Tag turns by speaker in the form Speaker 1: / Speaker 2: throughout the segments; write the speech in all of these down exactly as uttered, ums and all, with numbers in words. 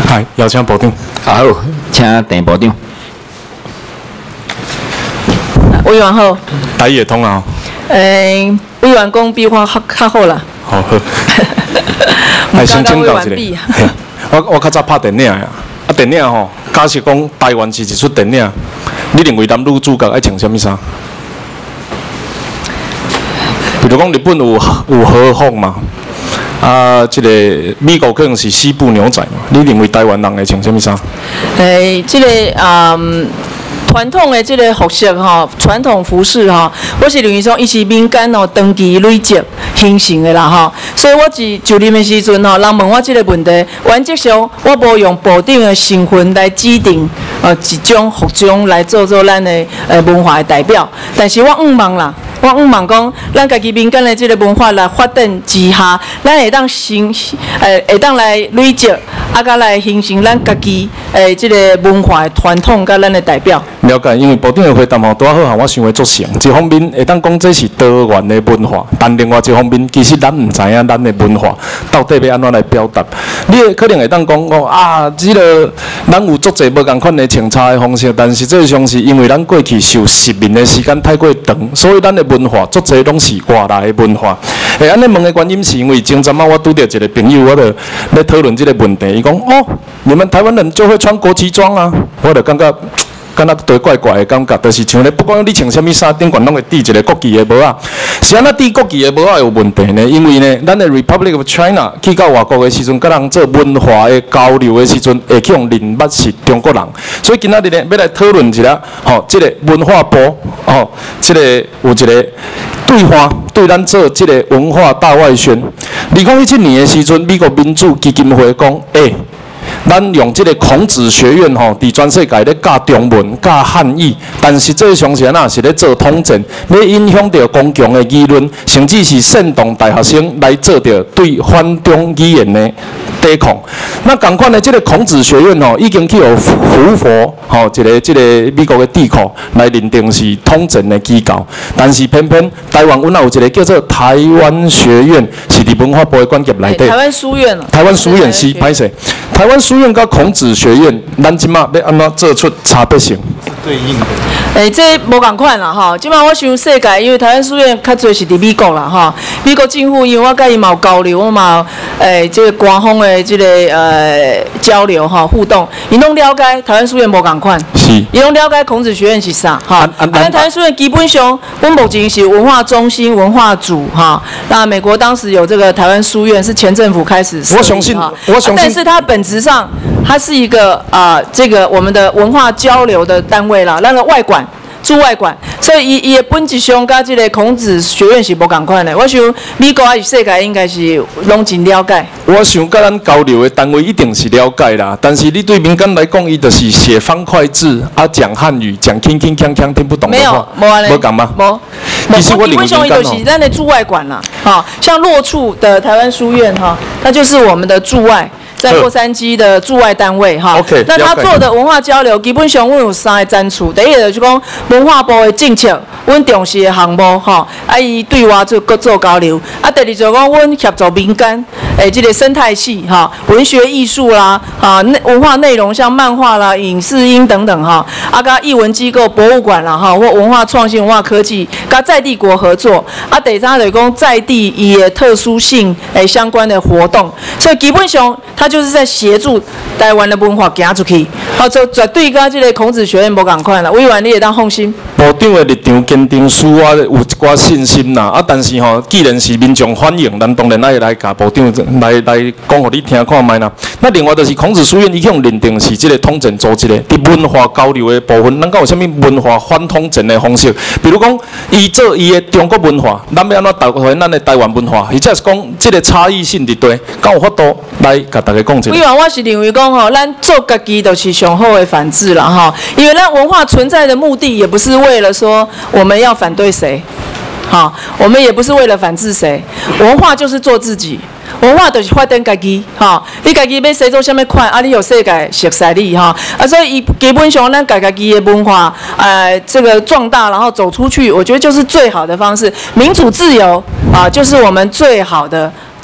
Speaker 1: 来，邀请部长。
Speaker 2: 好，请郑部长。
Speaker 3: 委员好。
Speaker 1: 台语会通啊？
Speaker 3: 诶、欸，委员讲比我较较好啦。
Speaker 1: 好好。来先请教一下。我我较早拍电影呀，啊电影吼，假设讲台湾是一出电影，你认为男女主角爱穿什么衫？比如讲日本有有和风嘛，啊，这个美国可能是西部牛仔嘛，你认为台湾人会穿什么衫？
Speaker 3: 诶、欸，这个嗯。传统的这个服饰哈，传统服饰哈，我是认为说，伊是民间哦长期累积形成的啦哈。所以我是就任的时阵吼，人问我这个问题，原则上我无用部长的身份来指定呃一种服装来做做咱的呃文化的代表，但是我毋望啦。我毋望讲，咱家己民间的这个文化来发展之下，咱会当形，呃，会当来累积，啊，甲来形成咱家己诶这个文化的传统，甲咱的代表。
Speaker 1: 了解，因为部长的回答吼，拄好哈，我想要做成。一方面会当讲这是多元的文化，但另外一方面，其实咱毋知影咱的文化到底要安怎来表达。你可能会当讲哦啊，这个咱有足侪无共款的穿插的方式，但实际上是因为咱过去受殖民的时间太过长，所以咱的文化足侪拢是外来的文化。诶，安尼问的原因是因为前阵啊，我拄着一个朋友，我就咧讨论这个问题，伊讲哦，你们台湾人就会穿国旗装啊，我就感觉。敢若对怪怪的感觉，就是像咧，不管你穿啥物衫，顶悬拢会缀一个国旗的帽啊。是安那缀国旗的帽啊有问题呢？因为呢，咱的 Republic of China 去到外国的时阵，甲人做文化的交流的时阵，会去用认捌是中国人。所以今仔日呢，要来讨论一下，吼、哦，这个文化部，哦，这个有一个对话，对咱做这个文化大外宣。二零一七年的时阵，美国民主基金会讲，诶、欸。咱用这个孔子学院吼，伫全世界咧教中文、教汉语，但实际上是安那是咧做统战，要影响到公共的议论，甚至是煽动大学生来做着对反中语言的抵抗。那同款的这个孔子学院吼，已经去有胡佛吼一个这个美国的智库来认定是统战的机构，但是偏偏台湾阮也有一个叫做台湾学院，是伫文化部的管辖内底。
Speaker 3: 台湾书院
Speaker 1: 台湾书院是歹势，台湾书院甲孔子学院，咱即马要安怎做出差别性？
Speaker 4: 对应的。
Speaker 3: 诶、欸，这无共款啦吼。即马我想世界，因为台湾书院较侪是伫美国啦吼。美国政府因为我甲伊嘛有交流，我嘛诶、欸，这个官方的这个呃交流吼互动，伊拢了解台湾书院无共款。
Speaker 1: 是。
Speaker 3: 伊拢了解孔子学院是啥哈。啊，咱、啊、台湾书院基本上，阮目前是文化中心、文化组哈。那美国当时有这个台湾书院，是前政府开始设立。
Speaker 1: 我相信，我相信。啊、
Speaker 3: 但是它本质上，它是一个啊、呃，这个我们的文化交流的单位啦，那个外馆。驻外馆，所以伊伊的本质上甲这个孔子学院是无共款的。我想美国还是世界应该是拢真了解。
Speaker 1: 我想甲咱交流的单位一定是了解啦，但是你对民间来讲，伊就是写方块字啊，讲汉语，讲铿铿锵锵听不懂的话，
Speaker 3: 没有，无安尼，
Speaker 1: 无讲吗？
Speaker 3: 无。
Speaker 1: 其实我
Speaker 3: 基本上伊就是咱的驻外馆啦，哈，像落处的台湾书院哈，它就是我们的驻外。在洛杉矶的驻外单位哈，
Speaker 1: OK，
Speaker 3: 那他做的文化交流，基本上阮有三个展出。第一个就是讲文化部的政策，阮重视的项目哈，啊伊对外做各做交流。啊，第二就是讲阮协助民间，诶，这个生态系哈，文学艺术啦，啊内文化内容像漫画啦、影视音等等哈，啊，甲艺文机构、博物馆啦哈，或文化创新、文化科技，甲在地国合作。啊，第三就是讲在地伊的特殊性诶相关的活动，所以基本上它就是在协助台湾的文化行出去，好，就绝对跟这个孔子学院无共款啦。委员你会当放心。
Speaker 1: 部长的立场坚定，使我有一寡信心啦。啊，但是吼，既然是民众欢迎，咱当然爱来甲部长来来讲，互你听看卖啦。那另外就是孔子书院，伊向认定是这个统战组织的伫文化交流的部分，咱讲有啥物文化反统战的方式？比如讲，伊做伊的中国文化，咱要安怎导回咱的台湾文化，或者是讲这个差异性伫对，敢有法度来甲大家讲一下。
Speaker 3: 委员，我是认为讲吼，咱做家己就是上好的反制啦哈，因为咱文化存在的目的也不是为了说我们要反对谁，好，我们也不是为了反制谁，文化就是做自己。文化就是发展家己，哈！你家己要生做啥物款，啊，你有世界熟悉你，哈！啊，所以基本上咱家家己的文化，呃，这个壮大，然后走出去，我觉得就是最好的方式。民主自由啊，就是我们最好的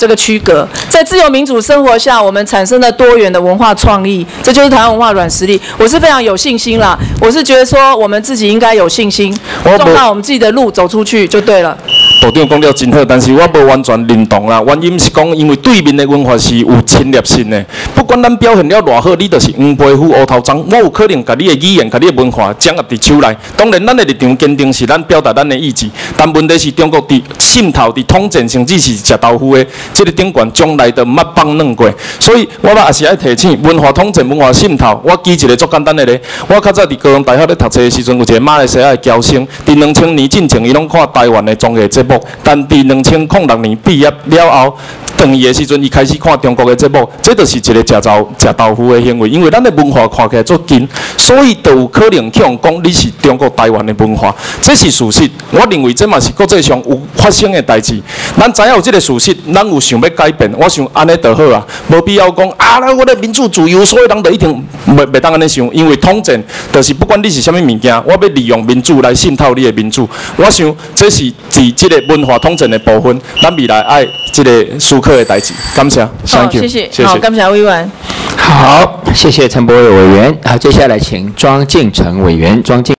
Speaker 3: 这个区隔。在自由民主生活下，我们产生了多元的文化创意，这就是台湾文化软实力。我是非常有信心啦，我是觉得说我们自己应该有信心，走到我们自己的路走出去就对了。
Speaker 1: 部长讲了真好，但是我无完全认同啦。原因是讲，因为对面的文化是有侵略性的，不管咱表现了偌好，你就是黄皮肤乌头鬃，我有可能把你的语言、把你的文化掌握伫手内。当然，咱的立场坚定是咱表达咱的意志，但问题是中国伫渗透、伫统战，甚至是食豆腐的这个顶悬，将来都毋捌放软过。所以，我也是爱提醒，文化统战、文化渗透。我举一个足简单的例，我较早伫高雄大学咧读册的时阵，有一个马来西亚的侨生，伫两千年进前，伊拢看台湾的综艺节目。但伫两千零六年毕业了后，转业的时阵，伊开始看中国的节目，这就是一个食豆食豆腐的行为。因为咱的文化看起来足近，所以就有可能去用讲你是中国台湾的文化，这是事实。我认为这嘛是国际上有发生的代志。咱知影有这个事实，咱有想要改变，我想安尼就好啊，无必要讲啊，咱我的民主自由，所有人就一定袂袂当安尼想，因为统战就是不管你是啥物物件，我要利用民主来渗透你的民主。我想这是伫这个文化统战的部分，咱未来爱这个思考的代志。感谢 ，Thank you，
Speaker 3: 谢谢，
Speaker 1: 谢谢，
Speaker 3: 好，感谢委员。
Speaker 2: 好，谢谢陈柏惟委员。好，接下来请庄敬诚委员，庄敬。